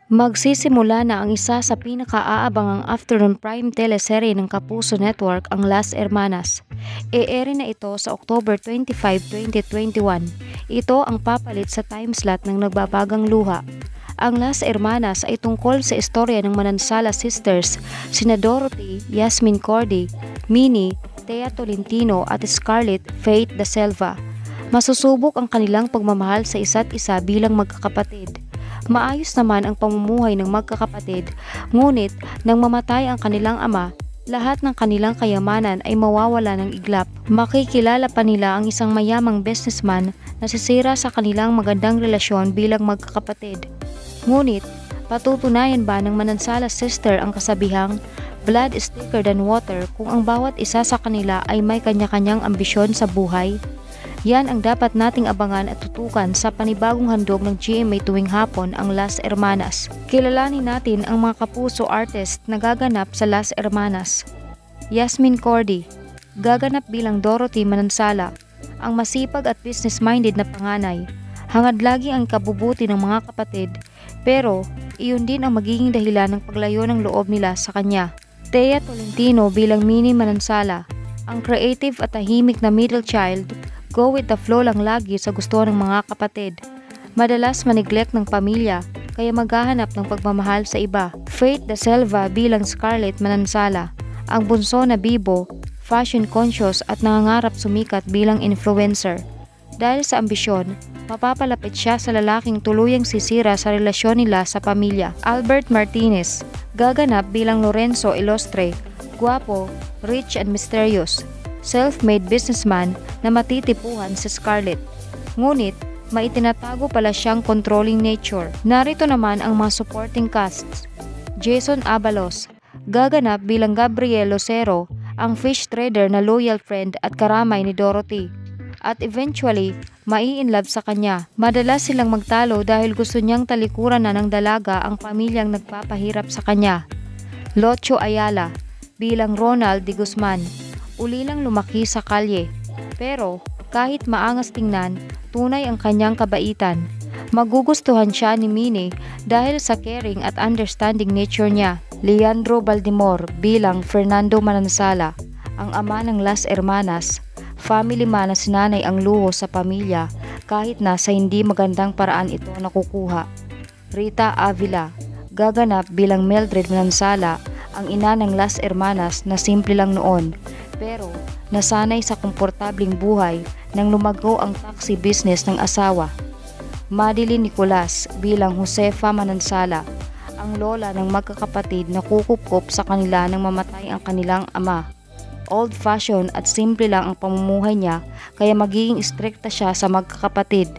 Magsisimula na ang isa sa pinakaaabangang afternoon prime teleserye ng Kapuso Network, ang Las Hermanas. E-ere na ito sa October 25, 2021. Ito ang papalit sa timeslot ng Nagbabagang Luha. Ang Las Hermanas ay tungkol sa istorya ng Manansala sisters, sina Dorothy, Yasmin Cordy, Minnie, Thea Tolentino at Scarlett Faith da Selva. Masusubok ang kanilang pagmamahal sa isa't isa bilang magkakapatid. Maayos naman ang pamumuhay ng magkakapatid, ngunit nang mamatay ang kanilang ama, lahat ng kanilang kayamanan ay mawawala ng iglap. Makikilala pa nila ang isang mayamang businessman na sisira sa kanilang magandang relasyon bilang magkakapatid. Ngunit, patutunayan ba ng Manansala sister ang kasabihang, blood is thicker than water, kung ang bawat isa sa kanila ay may kanya-kanyang ambisyon sa buhay? Yan ang dapat nating abangan at tutukan sa panibagong handog ng GMA tuwing hapon, ang Las Hermanas. Kilalanin natin ang mga kapuso artist na gaganap sa Las Hermanas. Yasmin Cordy, gaganap bilang Dorothy Manansala, ang masipag at business-minded na panganay. Hangad lagi ang kabubuti ng mga kapatid, pero iyon din ang magiging dahilan ng paglayo ng loob nila sa kanya. Thea Tolentino bilang Minnie Manansala, ang creative at tahimik na middle child, go with the flow lang lagi sa gusto ng mga kapatid. Madalas maneglect ng pamilya, kaya maghahanap ng pagmamahal sa iba. Faith da Selva bilang Scarlett Manansala, ang bunso na bibo, fashion conscious at nangangarap sumikat bilang influencer. Dahil sa ambisyon, mapapalapit siya sa lalaking tuluyang sisira sa relasyon nila sa pamilya. Albert Martinez, gaganap bilang Lorenzo Ilostre, guwapo, rich and mysterious, self-made businessman na matitipuhan si Scarlett. Ngunit, maitinatago pala siyang controlling nature. Narito naman ang mga supporting casts. Jason Abalos, gaganap bilang Gabriel Lucero, ang fish trader na loyal friend at karamay ni Dorothy. At eventually, mai-inlove sa kanya. Madalas silang magtalo dahil gusto niyang talikuran na ng dalaga ang pamilyang nagpapahirap sa kanya. Locho Ayala, bilang Ronald de Guzman, ulilang lumaki sa kalye. Pero kahit maangas tingnan, tunay ang kanyang kabaitan. Magugustuhan siya ni Minnie dahil sa caring at understanding nature niya. Leandro Baldimor bilang Fernando Manansala, ang ama ng Las Hermanas, family man na sinanay ang luho sa pamilya kahit na sa hindi magandang paraan ito nakukuha. Rita Avila, gaganap bilang Mildred Manansala, ang ina ng Las Hermanas na simple lang noon, pero nasanay sa komportabling buhay nang lumago ang taxi business ng asawa. Madeline Nicolas bilang Josefa Manansala, ang lola ng magkakapatid na kukupkop sa kanila nang mamatay ang kanilang ama. Old-fashioned at simple lang ang pamumuhay niya, kaya magiging strikta siya sa magkakapatid.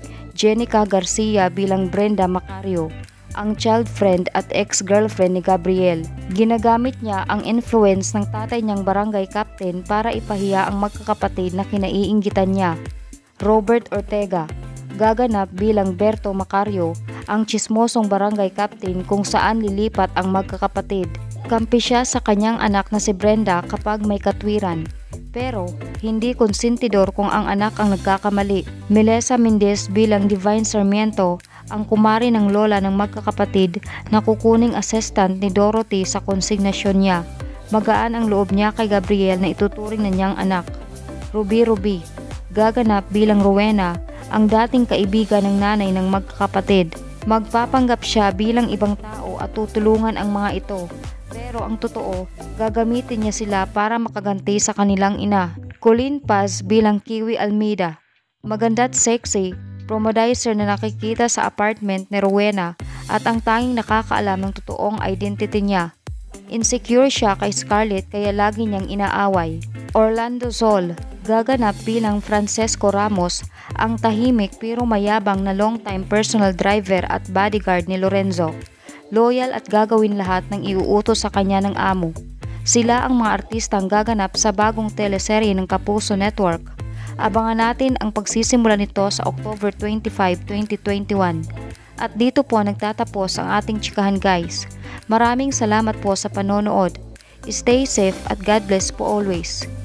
Jenica Garcia bilang Brenda Macario, ang child friend at ex-girlfriend ni Gabriel. Ginagamit niya ang influence ng tatay niyang barangay captain para ipahiya ang magkakapatid na kinaiinggitan niya. Robert Ortega, gaganap bilang Berto Macario, ang chismosong barangay captain kung saan lilipat ang magkakapatid. Kampi siya sa kanyang anak na si Brenda kapag may katwiran, pero hindi konsentidor kung ang anak ang nagkakamali. Melissa Mendez bilang Divine Sarmiento, ang kumari ng lola ng magkakapatid na kukuning assistant ni Dorothy sa konsignasyon niya. Magaan ang loob niya kay Gabriel na ituturing na niyang anak. Ruby, gaganap bilang Rowena, ang dating kaibigan ng nanay ng magkakapatid. Magpapanggap siya bilang ibang tao at tutulungan ang mga ito. Pero ang totoo, gagamitin niya sila para makaganti sa kanilang ina. Colleen Paz bilang Kiwi Almeida, maganda at sexy, promodizer na nakikita sa apartment ni Rowena at ang tanging nakakaalam ng totoong identity niya. Insecure siya kay Scarlett kaya lagi niyang inaaway. Orlando Sol, gaganap bilang Francesco Ramos, ang tahimik pero mayabang na long-time personal driver at bodyguard ni Lorenzo. Loyal at gagawin lahat ng iuutos sa kanya ng amo. Sila ang mga artistang gaganap sa bagong teleserye ng Kapuso Network. Abangan natin ang pagsisimula nito sa October 25, 2021. At dito po nagtatapos ang ating chikahan, guys. Maraming salamat po sa panonood. Stay safe at God bless po always.